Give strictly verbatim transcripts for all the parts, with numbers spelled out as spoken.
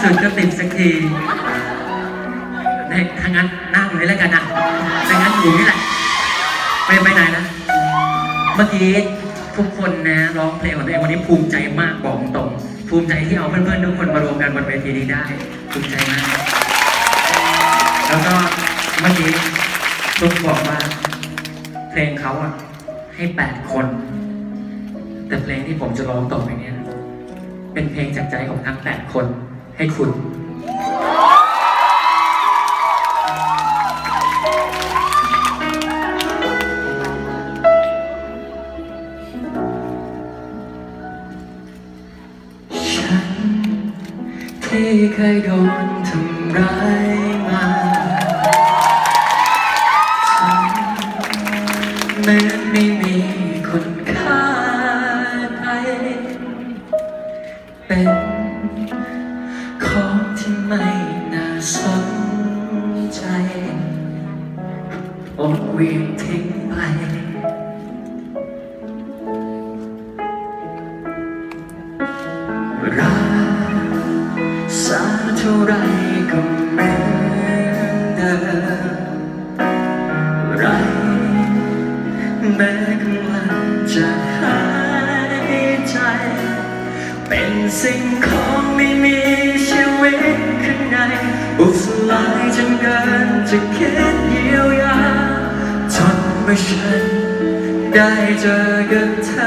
สุดก็ติดสักทีในทางนั้นนั่งเลยแล้วกันนะทางนั้นอยู่นี่แหละไปไปไหนนะเมื่อกี้ทุกคนนะร้องเพลงของตัวเองวันนี้ภูมิใจมากบอกตรงภูมิใจที่เอาเพื่อนๆทุกคนมารวมกันบนเวทีนี้ได้ภูมิใจมากแล้วก็เมื่อกี้ทุกบอกว่าเพลงเขาอ่ะให้แปดคนแต่เพลงที่ผมจะร้องต่อไปเนี้ยเป็นเพลงจากใจของทั้งแปดคนให้คุณฉันที่เคยโดนทำร้ายมาฉันเหมือนไม่มีคุณค่าใดเป็นของที่ไม่น่าสนใจอดเวียนทิ้งไปรักษาเท่าไรก็เหมือนเดิมไรแม้กำลังจะหายใจเป็นสิ่งของไม่มีชีวิตข้างในบุบสลายจนเกินจะคิดเยียวยาจนเมื่อฉันได้เจอกับเธอ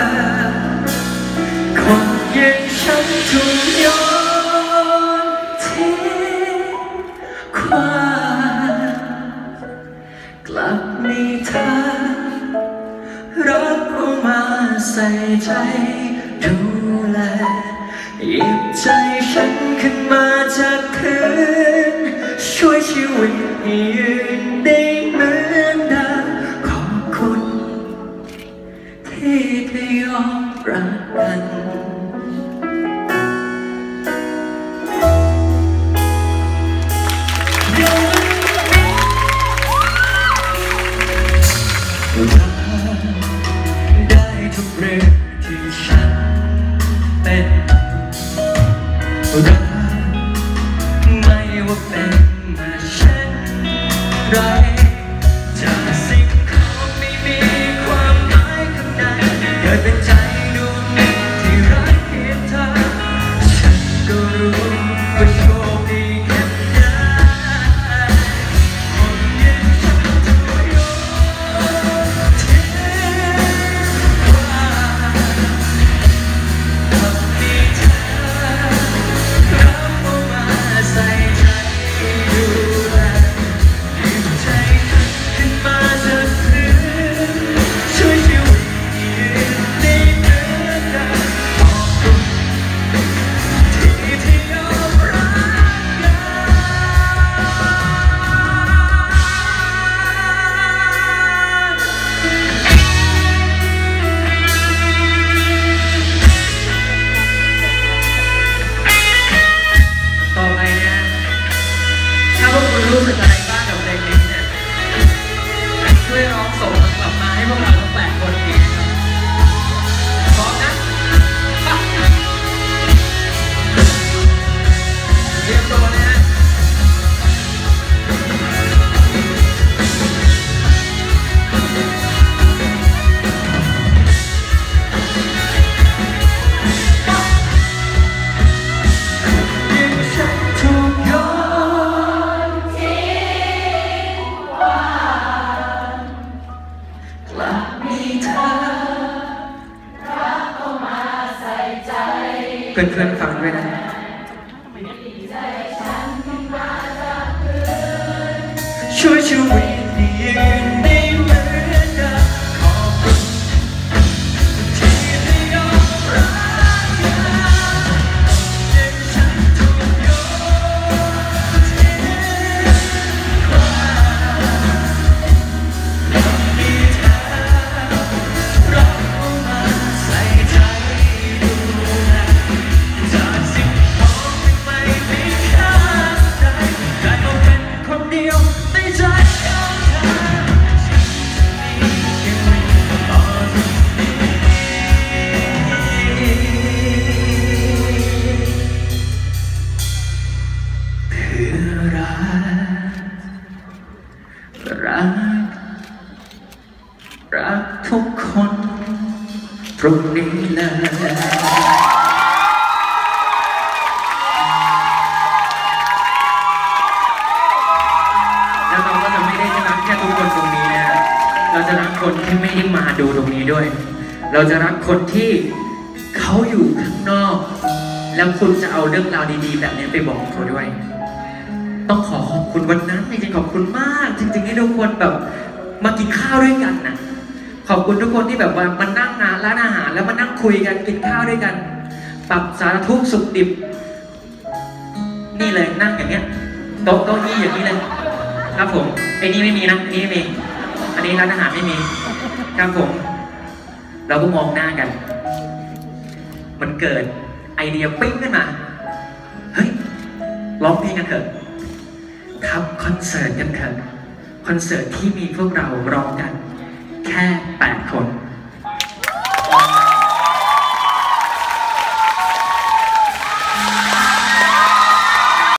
คนอย่างฉันถูกโยนทิ้งขว้างกลับมีเธอรับเอามาใส่ใจดูแลหยิบใจฉันขึ้นมาจากพื้นช่วยชีวิตให้ยืนได้เหมือนเดิมขอบคุณที่เธอยอมรักกันได้ทุกเรื่องที่ฉันเป็นรักไม่ว่าเป็นมาเช่นไรจากสิ่งของไม่มีความหมายข้างในเกิดเป็นใจดวงหนึ่งที่รักเพียงเธอฉันก็รู้ว่าโชคดีแค่ไหนคนอย่างฉันถูกโยนทิ้งขว้างกับมีเธอรับเอามาใส่ใจดูแลหยิบใจขึ้นมาจากพื้นช่วยชีวิตให้ยืนได้เหมือนเดิมขอบคุณที่ที่ยอมรักกันต่อไปเนี่ยถ้าพวกคุณรู้สึกอะไรบ้างกับเพลงนี้เนี่ยช่วยร้องส่งมันกลับมาให้พวกเราทั้งแปดคนอีกนะครับพร้อมนะเตรียมตัวนะฮะยิ่งฉันถูกโยนทิ้งขว้างกลับมีเธอรับเอามาใส่ใจเพื่อนๆฟังด้วยนะช่วยชีวิตให้ยืนได้เหมือนเดิมขอบคุณที่ได้ยอมรักกันยังฉันถูกโยนทิ้งขว้างกับมีเธอรับเอามาใส่ใจดูแลจากสิ่งของที่ไม่มีค่าใดได้เอาเป็นคนเดียวในใจของเธอรุ่งนี้เลยแล้วเราก็จะไม่ได้รักแค่ทุกคนตรงนี้นะเราจะรักคนที่ไม่ได้มาดูตรงนี้ด้วยเราจะรักคนที่เขาอยู่ข้างนอกแล้วคุณจะเอาเรื่องราวดีๆแบบนี้ไปบอกเขาด้วยต้องขอขอบคุณวันนั้นจริงๆขอบคุณมากจริงๆที่ทุกคนแบบมากินข้าวด้วยกันนะขอบคุณทุกคนที่แบบว่ามานั่งงานร้านอาหารแล้วมานั่งคุยกันกินข้าวด้วยกันปรับสารทุกข์สุขดิบนี่เลยนั่งอย่างเงี้ยโต๊ะเก้าอี้อย่างนี้เลยครับผมไอ้นี่ไม่มีนะไอ้นี่ไม่มีอันนี้ร้านอาหารไม่มีครับผมเราก็มองหน้ากันมันเกิดไอเดียปิ๊งขึ้นมาเฮ้ยร้องเพลงกันเถอะทำคอนเสิร์ตกันเถอะคอนเสิร์ตที่มีพวกเราร้องกันแค่